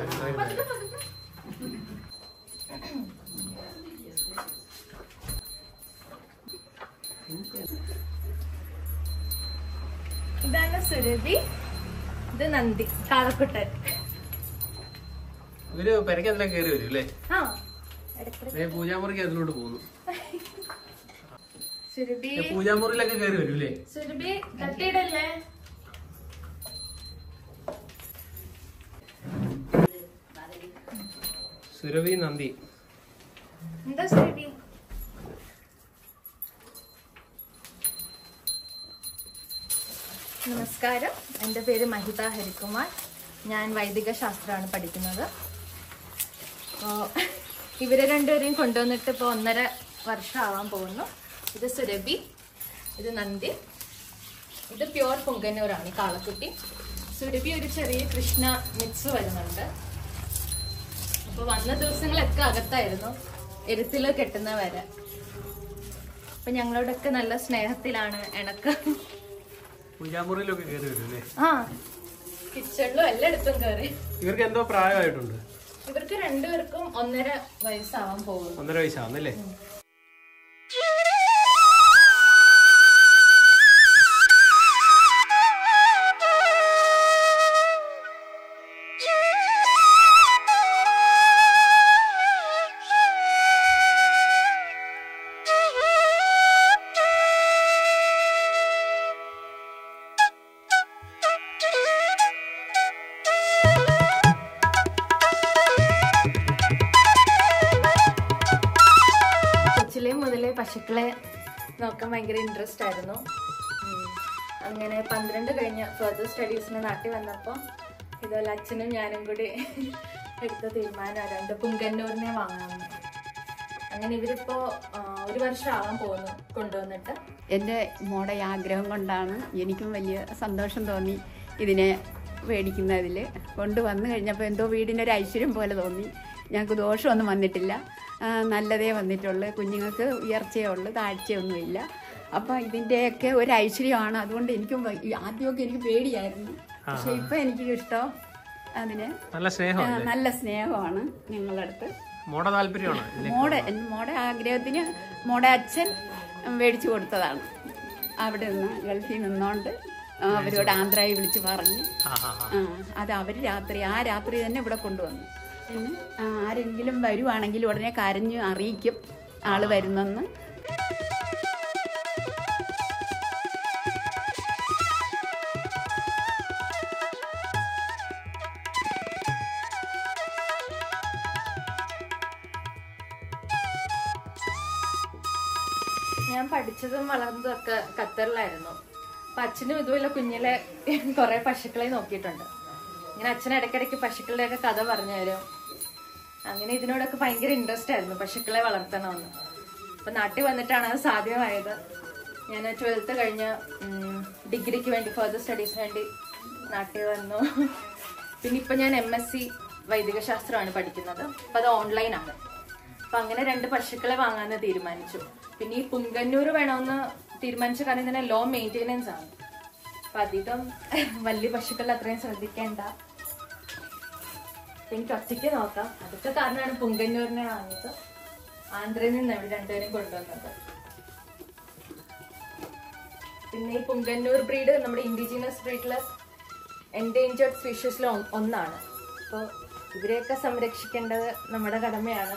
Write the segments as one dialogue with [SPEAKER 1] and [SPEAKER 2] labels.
[SPEAKER 1] ഇതാണ് സുരഭി, ഇത് നന്ദി, കാളക്കുട്ടൻ.
[SPEAKER 2] ഇവര് പെരക്കതിലൊക്കെ കയറി വരും അല്ലേ? പൂജാമുറിക്ക് അതിലോട്ട് പോകുന്നു.
[SPEAKER 1] സുരഭി
[SPEAKER 2] പൂജാമുറിയിലൊക്കെ കയറി വരും അല്ലേ?
[SPEAKER 1] സുരഭി തട്ടിയിടല്ലേ?
[SPEAKER 2] സുരഭി നന്ദി.
[SPEAKER 1] എന്താ സുരഭി? നമസ്കാരം, എൻ്റെ പേര് മഹിത ഹരികുമാർ. ഞാൻ വൈദിക ശാസ്ത്രമാണ് പഠിക്കുന്നത്. ഇവരെ രണ്ടുപേരെയും കൊണ്ടുവന്നിട്ട് ഇപ്പോൾ 1.5 വർഷം ആവാൻ പോകുന്നു. ഇത് സുരഭി, ഇത് നന്ദി, ഇത് പ്യോർ പുങ്കന്നൂരാണ് കാളക്കുട്ടി. സുരഭി ഒരു ചെറിയ കൃഷ്ണ മിക്സ് വരുന്നുണ്ട്. അപ്പോൾ വന്ന ദിവസങ്ങളൊക്കെ അകത്തായിരുന്നു, എരുത്തില് കെട്ടുന്ന വരെ. അപ്പൊ ഞങ്ങളോടൊക്കെ നല്ല സ്നേഹത്തിലാണ് ഇണക്കം.
[SPEAKER 2] പൂജാമുറിയിലൊക്കെ കയറി വരും അല്ലേ?
[SPEAKER 1] ആ, കിച്ചണിലും എല്ലായിടത്തും കയറി.
[SPEAKER 2] ഇവർക്ക് എന്തോ പ്രായമായിട്ടുണ്ട്?
[SPEAKER 1] ഇവർക്ക് രണ്ടുപേർക്കും 1.5 വയസ്സാവാൻ പോകുന്നു.
[SPEAKER 2] 1.5 വയസ്സാവുന്നല്ലേ?
[SPEAKER 1] മുതലേ പശുക്കളെ നോക്കാൻ ഭയങ്കര ഇൻട്രസ്റ്റ് ആയിരുന്നു. അങ്ങനെ 12 കഴിഞ്ഞ് ഫർദർ സ്റ്റഡീസിന് നാട്ടിൽ വന്നപ്പോൾ ഇതുപോലെ അച്ഛനും ഞാനും കൂടി എടുത്ത തീരുമാനമാണ് 2 പുങ്കന്നൂരിനെ വാങ്ങാമെന്ന്. അങ്ങനെ ഇവരിപ്പോ 1 വർഷം ആവാൻ പോകുന്നു കൊണ്ടുവന്നിട്ട്.
[SPEAKER 3] എൻ്റെ മോടെ ആഗ്രഹം കൊണ്ടാണ് എനിക്കും വലിയ സന്തോഷം തോന്നി ഇതിനെ മേടിക്കുന്നതിൽ. കൊണ്ടുവന്നു കഴിഞ്ഞപ്പോൾ എന്തോ വീടിനൊരു ഐശ്വര്യം പോലെ തോന്നി. ഞങ്ങൾക്ക് ദോഷമൊന്നും വന്നിട്ടില്ല, നല്ലതേ വന്നിട്ടുള്ളൂ. കുഞ്ഞുങ്ങൾക്ക് ഉയർച്ചയേ ഉള്ളൂ, താഴ്ചയൊന്നുമില്ല. അപ്പം ഇതിൻ്റെയൊക്കെ ഒരു ഐശ്വര്യമാണ്. അതുകൊണ്ട് എനിക്കും ആദ്യമൊക്കെ എനിക്ക് പേടിയായിരുന്നു, പക്ഷെ ഇപ്പം എനിക്ക് ഇഷ്ടം. അതിന് നല്ല സ്നേഹമാണ് ഞങ്ങളുടെ അടുത്ത്. മോടെ ആഗ്രഹത്തിന് മോടെ അച്ഛൻ മേടിച്ചു കൊടുത്തതാണ്. അവിടെ നിന്ന് ഗൾഫിൽ നിന്നോണ്ട് അവരോട് ആന്ധ്രയിൽ വിളിച്ച് പറഞ്ഞ് അത് അവർ ആ രാത്രി തന്നെ ഇവിടെ കൊണ്ടുവന്നു. പിന്നെ ആരെങ്കിലും വരുവാണെങ്കിൽ ഉടനെ കരഞ്ഞ് അറിയിക്കും ആള് വരുന്നെന്ന്.
[SPEAKER 1] ഞാൻ പഠിച്ചതും വളർന്നതും ഒക്കെ ഖത്തറിലായിരുന്നു. അപ്പൊ അച്ഛനും ഇതുപോലെ കുഞ്ഞിലെ കുറെ പശുക്കളെ നോക്കിയിട്ടുണ്ട്. ഇങ്ങനെ അച്ഛൻ ഇടയ്ക്കിടയ്ക്ക് പശുക്കളുടെയൊക്കെ കഥ പറഞ്ഞു തരും. അങ്ങനെ ഇതിനോടൊക്കെ ഭയങ്കര ഇൻട്രസ്റ്റ് ആയിരുന്നു, പശുക്കളെ വളർത്തണമെന്ന്. അപ്പൊ നാട്ടിൽ വന്നിട്ടാണ് അത് സാധ്യമായത്. ഞാൻ 12th കഴിഞ്ഞ് ഡിഗ്രിക്ക് വേണ്ടി ഫർദർ സ്റ്റഡീസിന് വേണ്ടി നാട്ടിൽ വന്നു. പിന്നെ ഇപ്പൊ ഞാൻ MSc വൈദിക ശാസ്ത്രമാണ് പഠിക്കുന്നത്. അപ്പൊ അത് ഓൺലൈനാണ്. അപ്പൊ അങ്ങനെ 2 പശുക്കളെ വാങ്ങാന്ന് തീരുമാനിച്ചു. പിന്നെ ഈ പുങ്കന്നൂർ വേണമെന്ന് തീരുമാനിച്ച കാരണം തന്നെ ലോ മെയിൻ്റെനൻസ് ആണ്. അപ്പൊ അധികം വലിയ പശുക്കൾ അത്രയും ശ്രദ്ധിക്കേണ്ട, എനിക്ക് ഒറ്റയ്ക്ക് നോക്കാം. അതൊക്കെ കാരണമാണ് പുങ്കന്നൂരിനെ വാങ്ങിയത്. ആന്ധ്രയിൽ നിന്ന് ഇവിടെ 2 പേരും കൊണ്ടുവന്നത്. പിന്നെ ഈ പുങ്കന്നൂർ ബ്രീഡ് നമ്മുടെ ഇൻഡിജിനസ് ബ്രീഡില് എൻഡേഞ്ചേർഡ് സ്പീഷീസിൽ ഒന്നാണ്. അപ്പോൾ ഇവരെയൊക്കെ സംരക്ഷിക്കേണ്ടത് നമ്മുടെ കടമയാണ്.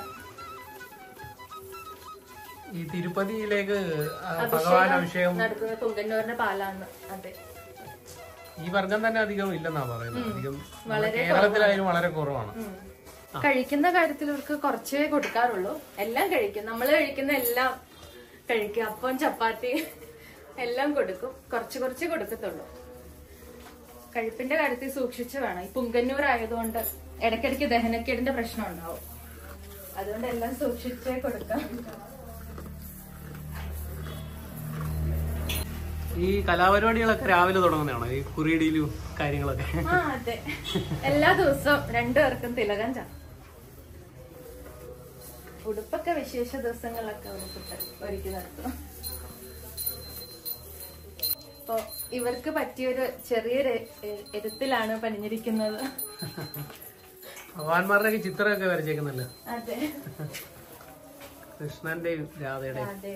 [SPEAKER 2] ഈ തിരുപ്പതിയിലേക്ക് ഭഗവാൻ അഭിഷേകം
[SPEAKER 1] നടത്തുന്ന പുങ്കന്നൂരിന്റെ പാലാണ്. അതെ,
[SPEAKER 2] ഈ വർഗം തന്നെ അധികം ഇല്ലെന്നാ പറയുന്നത്. അധികം കേരളത്തിലായാലും വളരെ കുറവാണ്.
[SPEAKER 1] കഴിക്കുന്ന കാര്യത്തിൽ ഇവർക്ക് കുറച്ചേ കൊടുക്കാറുള്ളൂ. എല്ലാം കഴിക്കും, നമ്മൾ കഴിക്കുന്ന എല്ലാം കഴിക്കും. അപ്പം ചപ്പാത്തി എല്ലാം കൊടുക്കും, കുറച്ച് കൊടുക്കത്തുള്ളൂ. കഴിപ്പിന്റെ കാര്യത്തിൽ സൂക്ഷിച്ച് വേണം. ഈ പുങ്കന്നൂർ ആയതുകൊണ്ട് ഇടയ്ക്കിടയ്ക്ക് ദഹനക്കേടിന്റെ പ്രശ്നം ഉണ്ടാവും. അതുകൊണ്ട് എല്ലാം സൂക്ഷിച്ചേ കൊടുക്കാം.
[SPEAKER 2] ഈ കലാപരിപാടികളൊക്കെ രാവിലെ തുടങ്ങുന്നതാണോ, ഈ കുറിയടിയിലും കാര്യങ്ങളൊക്കെ?
[SPEAKER 1] അതെ, എല്ലാ ദിവസവും 2 പേർക്കും തിലകം ചാ. ഉടുപ്പൊക്കെ വിശേഷ ദിവസങ്ങളിലൊക്കെ ഉടുപ്പിട്ട് ഒരുക്കി നടത്തും. അപ്പൊ ഇവർക്ക് പറ്റിയൊരു ചെറിയൊരു എരുത്തിലാണ് പണിഞ്ഞിരിക്കുന്നത്.
[SPEAKER 2] ഭഗവാന്മാരുടെയൊക്കെ ചിത്രമൊക്കെ വരച്ചേക്കുന്നല്ലോ.
[SPEAKER 1] അതെ,
[SPEAKER 2] കൃഷ്ണന്റെയും രാധയുടെയും.
[SPEAKER 1] അതെ.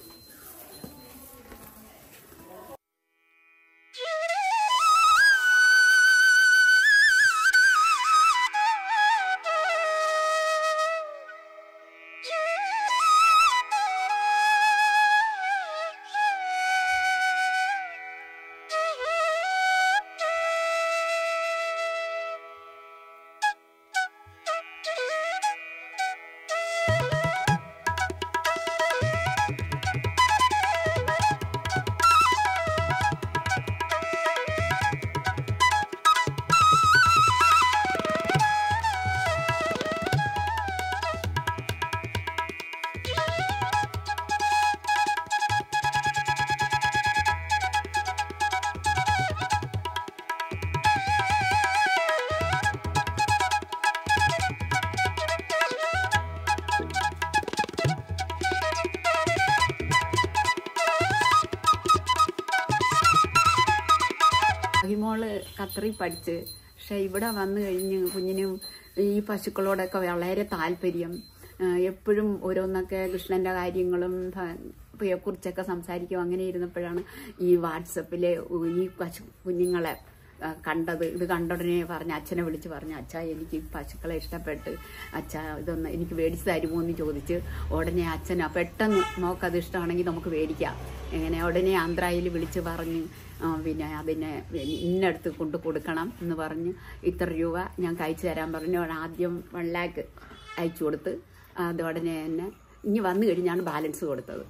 [SPEAKER 3] മോള് ഖത്തറിൽ പഠിച്ച്, പക്ഷെ ഇവിടെ വന്നു കഴിഞ്ഞ് കുഞ്ഞിനും ഈ പശുക്കളോടൊക്കെ വളരെ താല്പര്യം. എപ്പോഴും ഓരോന്നൊക്കെ കൃഷ്ണന്റെ കാര്യങ്ങളും കുറിച്ചൊക്കെ സംസാരിക്കും. അങ്ങനെ ഇരുന്നപ്പോഴാണ് ഈ വാട്സപ്പില് ഈ പശു കുഞ്ഞുങ്ങളെ കണ്ടത്. ഇത് കണ്ടുടനെ പറഞ്ഞ അച്ഛനെ വിളിച്ച് പറഞ്ഞു, അച്ഛാ എനിക്ക് പശുക്കളെ ഇഷ്ടപ്പെട്ട്, അച്ഛാ ഇതൊന്ന് എനിക്ക് മേടിച്ച് തരുമോ എന്ന് ചോദിച്ച് ഉടനെ അച്ഛൻ പെട്ടെന്ന് നോക്കത് ഇഷ്ടമാണെങ്കിൽ നമുക്ക് മേടിക്കാം, എങ്ങനെ ഉടനെ ആന്ധ്രയിൽ വിളിച്ച് പറഞ്ഞ് പിന്നെ അതിനെ ഇന്നടുത്ത് കൊണ്ട് കൊടുക്കണം എന്ന് പറഞ്ഞ് ഇത്ര രൂപ ഞങ്ങൾക്ക് അയച്ചു തരാൻ പറഞ്ഞു. ആദ്യം 1 lakh അയച്ചു കൊടുത്ത് അത് ഉടനെ തന്നെ ഇനി വന്നു കഴിഞ്ഞാണ് ബാലൻസ് കൊടുത്തത്.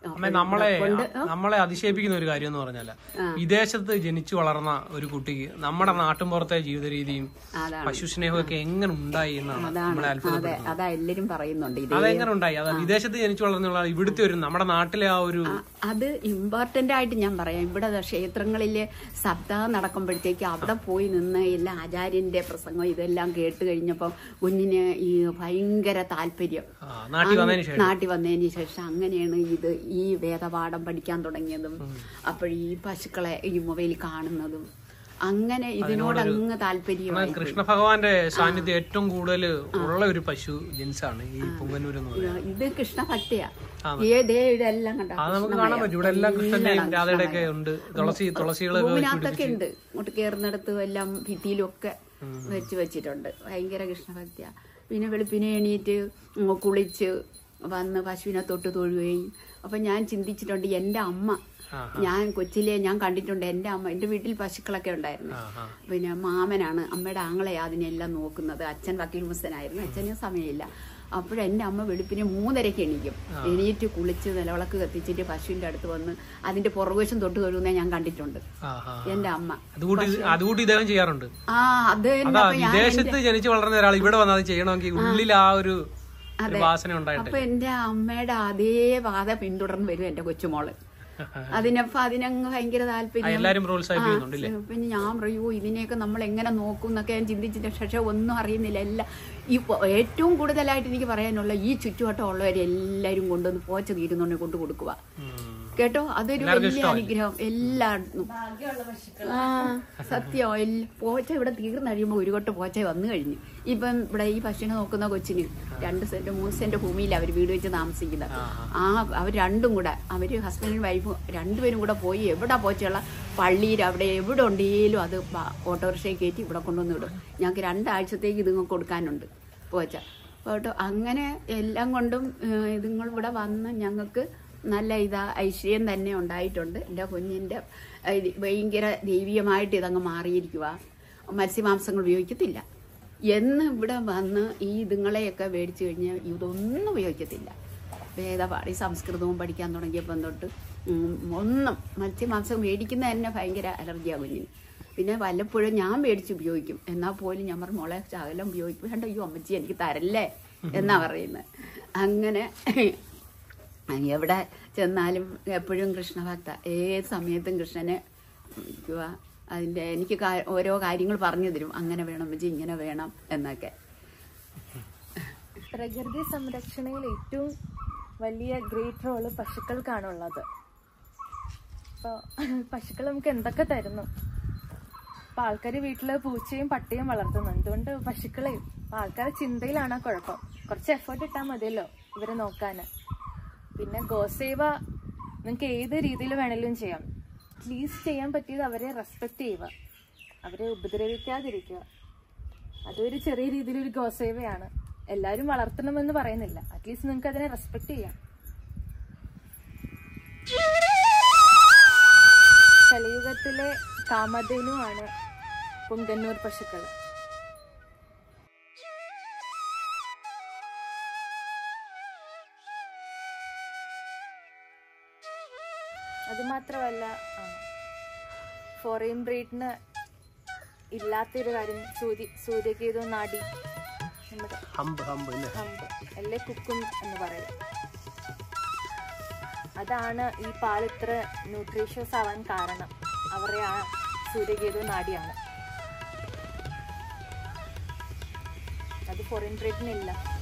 [SPEAKER 2] നമ്മളെ അതിശയിപ്പിക്കുന്ന ഒരു കാര്യം എന്ന് പറഞ്ഞാൽ വിദേശത്ത് ജനിച്ചു വളർന്ന ഒരു കുട്ടിക്ക് നമ്മുടെ നാട്ടിൻപുറത്തെ ജീവിത രീതിയും പശുസ്നേഹമൊക്കെ എങ്ങനെ ഉണ്ടായി എന്നാണ് നമ്മളെ അത്ഭുതപ്പെടുന്നത്.
[SPEAKER 3] അതാ എല്ലാരും പറയുന്നുണ്ട്
[SPEAKER 2] അതെങ്ങനെ ഉണ്ടായി. അതാ വിദേശത്ത് ജനിച്ചു വളർന്നുള്ള ഇവിടുത്തെ ഒരു നമ്മുടെ നാട്ടിലെ ആ ഒരു
[SPEAKER 3] അത് ഇമ്പോർട്ടന്റ് ആയിട്ട് ഞാൻ പറയാം. ഇവിടെ ക്ഷേത്രങ്ങളിലെ സപ്താഹം നടക്കുമ്പോഴത്തേക്ക് അവിടെ പോയി നിന്ന് എല്ലാ ആചാര്യന്റെ പ്രസംഗം ഇതെല്ലാം കേട്ട് കഴിഞ്ഞപ്പോ കുഞ്ഞിന് ഈ ഭയങ്കര താല്പര്യം. നാട്ടിൽ വന്നതിന് ശേഷം അങ്ങനെയാണ് ഇത് ഈ വേദപാഠം പഠിക്കാൻ തുടങ്ങിയതും അപ്പോഴീ പശുക്കളെ ഈ മൊബൈലിൽ കാണുന്നതും അങ്ങനെ ഇതിനോട് അങ്ങ് താല്പര്യമായി.
[SPEAKER 2] കൃഷ്ണ ഭഗവാന്റെ സാന്നിധ്യം ഏറ്റവും കൂടുതൽ ഉള്ള ഒരു പശു ജിൻസാണ് ഈ പൊങ്കന്നൂർ എന്ന് പറയുന്നത്.
[SPEAKER 3] ഇത് കൃഷ്ണഭക്തിയാ. ഇതെല്ലാം കണ്ടോ
[SPEAKER 2] നമുക്ക് കാണാൻ പറ്റും. ഇവിടെ എല്ലാം കൃഷ്ണന്റെയും രാധയുടെ ഒക്കെ ഉണ്ട്.
[SPEAKER 3] ഭൂമിനകത്തൊക്കെ ഉണ്ട്. ഇങ്ങോട്ട് കയറുന്നിടത്തും എല്ലാം ഭിത്തിയിലും ഒക്കെ വെച്ചിട്ടുണ്ട്. ഭയങ്കര കൃഷ്ണഭക്തിയാ. പിന്നെ വെളുപ്പിനെ എണീറ്റ് കുളിച്ച് വന്ന് പശുവിനെ തൊട്ട് തൊഴുകയും. അപ്പൊ ഞാൻ ചിന്തിച്ചിട്ടുണ്ട്, എന്റെ അമ്മ, ഞാൻ കൊച്ചിലെ ഞാൻ കണ്ടിട്ടുണ്ട് എന്റെ അമ്മ, എന്റെ വീട്ടിൽ പശുക്കളൊക്കെ ഉണ്ടായിരുന്നു. പിന്നെ മാമനാണ് അമ്മയുടെ ആങ്ങളെ അതിനെല്ലാം നോക്കുന്നത്. അച്ഛൻ വക്കീൽ മുസ്തനായിരുന്നു, അച്ഛന് സമയമില്ല. അപ്പോഴെന്റെ അമ്മ വെളുപ്പിന് 3:30 എണീക്കും. എണീറ്റ് കുളിച്ച് നിലവിളക്ക് കത്തിച്ചിട്ട് പശുവിന്റെ അടുത്ത് വന്ന് അതിന്റെ പുറകുവശം തൊട്ട് തൊഴുന്നേ ഞാൻ കണ്ടിട്ടുണ്ട് എന്റെ അമ്മ.
[SPEAKER 2] അതുകൂടി ഇദ്ദേഹം ചെയ്യാറുണ്ട്.
[SPEAKER 3] അത്
[SPEAKER 2] വിദേശത്ത് ജനിച്ചു വളർന്ന ഒരാൾ ഇവിടെ വന്ന് അത് ചെയ്യണമെങ്കിൽ ഉള്ളിൽ ആ ഒരു
[SPEAKER 3] അപ്പൊ എന്റെ അമ്മയുടെ അതേ പാത പിന്തുടർന്ന് വരും എന്റെ കൊച്ചുമോള്. അതിനപ്പോ അതിനങ്ങ് ഭയങ്കര താല്പര്യം. പിന്നെ ഞാൻ പറയൂ ഇതിനെയൊക്കെ നമ്മൾ എങ്ങനെ നോക്കും എന്നൊക്കെ ഞാൻ ചിന്തിച്ചിട്ട് പക്ഷെ ഒന്നും അറിയുന്നില്ല. എല്ലാം ഈ ഏറ്റവും കൂടുതലായിട്ട് എനിക്ക് പറയാനുള്ള ഈ ചുറ്റുവട്ടം ഉള്ളവരെല്ലാരും കൊണ്ടുവന്ന് പോച്ച തീരുന്നുണ്ടെ കൊണ്ട് കൊടുക്കുക കേട്ടോ. അതൊരു വലിയ അനുഗ്രഹം എല്ലായിടത്തും. സത്യം. പോച്ച ഇവിടെ തീർന്നഴിയുമ്പോ ഒരു കൊട്ട് പോച്ച വന്നു കഴിഞ്ഞു. ഇപ്പം ഇവിടെ ഈ പശുവിനെ നോക്കുന്ന കൊച്ചിന് 2 സെന്റ് 3 സെന്റ് ഭൂമിയിൽ അവർ വീട് വെച്ച് താമസിക്കുന്നത്. അവർ രണ്ടും കൂടെ അവര് ഹസ്ബൻഡും വൈഫും രണ്ടുപേരും കൂടെ പോയി എവിടെ പോച്ചയുള്ള പള്ളിയിൽ അവിടെ എവിടെ ഉണ്ടെങ്കിലും അത് ഓട്ടോറിക്ഷയിൽ കയറ്റി ഇവിടെ കൊണ്ടുവന്ന് വിടും. ഞങ്ങൾക്ക് 2 ആഴ്ചത്തേക്ക് ഇതുങ്ങൾക്ക് കൊടുക്കാനുണ്ട് പോച്ച കേട്ടോ. അങ്ങനെ എല്ലാം കൊണ്ടും ഇതുങ്ങൾ ഇവിടെ വന്ന് ഞങ്ങൾക്ക് നല്ല ഐശ്വര്യം തന്നെ ഉണ്ടായിട്ടുണ്ട്. എൻ്റെ കുഞ്ഞിൻ്റെ ഭയങ്കര ദൈവീയമായിട്ട് ഇതങ്ങ് മാറിയിരിക്കുക. മത്സ്യമാംസങ്ങൾ ഉപയോഗിക്കത്തില്ല എന്ന് ഇവിടെ വന്ന് ഈ ഇതുങ്ങളെയൊക്കെ മേടിച്ചു കഴിഞ്ഞാൽ ഇതൊന്നും ഉപയോഗിക്കത്തില്ല. വേദപാഠി സംസ്കൃതവും പഠിക്കാൻ തുടങ്ങിയപ്പം തൊട്ട് ഒന്നും മത്സ്യമാംസം മേടിക്കുന്ന തന്നെ ഭയങ്കര അലർജിയാണ് കുഞ്ഞിന്. പിന്നെ വല്ലപ്പോഴും ഞാൻ മേടിച്ച് ഉപയോഗിക്കും. എന്നാൽ പോലും ഞാൻ പറഞ്ഞു മോളെ ശകലം ഉപയോഗിക്കും. വേണ്ട, അയ്യോ അമ്മച്ചി എനിക്ക് തരല്ലേ എന്നാ പറയുന്നത്. അങ്ങനെ എവിടെ ചെന്നാലും എപ്പോഴും കൃഷ്ണഭക്ത, ഏത് സമയത്തും കൃഷ്ണനെ അതിൻ്റെ എനിക്ക് ഓരോ കാര്യങ്ങൾ പറഞ്ഞു തരും. അങ്ങനെ വേണം അമ്മച്ചി, ഇങ്ങനെ വേണം എന്നൊക്കെ.
[SPEAKER 1] പ്രകൃതി സംരക്ഷണയിൽ ഏറ്റവും വലിയ ഗ്രേറ്റ് റോള് പശുക്കൾക്കാണുള്ളത്. ഇപ്പോൾ പശുക്കൾ നമുക്ക് എന്തൊക്കെ തരുന്നു. ഇപ്പം ആൾക്കാർ വീട്ടിൽ പൂച്ചയും പട്ടിയും വളർത്തുന്നു. എന്തുകൊണ്ട് പശുക്കളെയും അപ്പൊ ആൾക്കാരുടെ ചിന്തയിലാണ് കുഴപ്പം. കുറച്ച് എഫേർട്ട് ഇട്ടാൽ മതിയല്ലോ ഇവരെ നോക്കാന്. പിന്നെ ഗോസേവ നിങ്ങൾക്ക് ഏത് രീതിയിൽ വേണമെങ്കിലും ചെയ്യാം. അറ്റ്ലീസ്റ്റ് ചെയ്യാൻ പറ്റിയത് അവരെ റെസ്പെക്ട് ചെയ്യുക, അവരെ ഉപദ്രവിക്കാതിരിക്കുക. അതൊരു ചെറിയ രീതിയിലൊരു ഗോസേവയാണ്. എല്ലാവരും വളർത്തണമെന്ന് പറയുന്നില്ല, അറ്റ്ലീസ്റ്റ് നിങ്ങൾക്ക് അതിനെ റെസ്പെക്ട് ചെയ്യാം. കലിയുഗത്തിലെ കാമധേനുവാണ് പുങ്കന്നൂർ പശുക്കൾ. അതുമാത്രമല്ല, ഫോറിൻ ബ്രീഡിന് ഇല്ലാത്തൊരു കാര്യം സൂര്യകേതു നാഡി, നമ്മുടെ ഹമ്പ് അല്ലെ കുക്കും എന്ന് പറയും. അതാണ് ഈ പാൽ ഇത്ര ന്യൂട്രീഷ്യസ് ആവാൻ കാരണം. അവരുടെ ആ സൂര്യകേതു നാഡിയാണ്. അത് ഫോറിൻ ബ്രീഡിനില്ല.